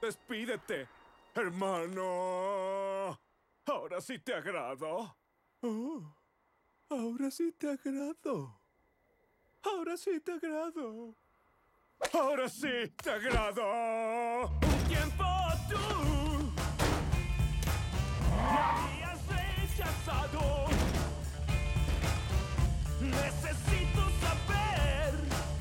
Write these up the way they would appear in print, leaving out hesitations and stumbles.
Despídete, hermano. Ahora sí te agrado. Oh, ahora sí te agrado. Ahora sí te agrado. Ahora sí te agrado. Un tiempo tú me habías rechazado. Necesito saber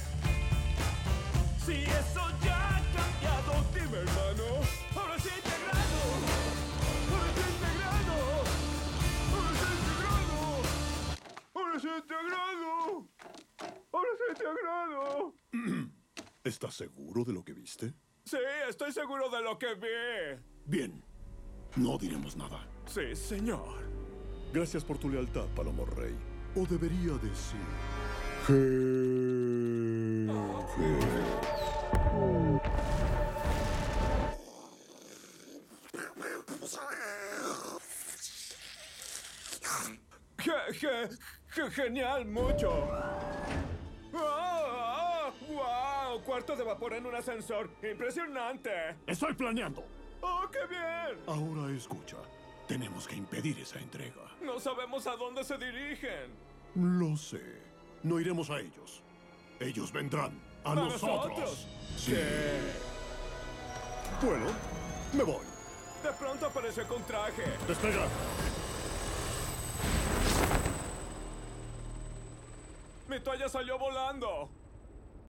si eso ya ha cambiado. Dime, hermano. Ahora sí te agrado. Ahora sí te agrado. Ahora sí te agrado. Ahora sí te agrado. Ahora sí te agrado. ¿Estás seguro de lo que viste? Sí, estoy seguro de lo que vi. Bien. No diremos nada. Sí, señor. Gracias por tu lealtad, Palomo Rey. O debería decir... Genial, mucho. ¡Wow! Cuarto de vapor en un ascensor. ¡Impresionante! ¡Estoy planeando! ¡Oh, qué bien! Ahora escucha. Tenemos que impedir esa entrega. No sabemos a dónde se dirigen. Lo sé. No iremos a ellos. Ellos vendrán a nosotros. Sí. Bueno, me voy. De pronto apareció con traje. Despega. Mi toalla salió volando.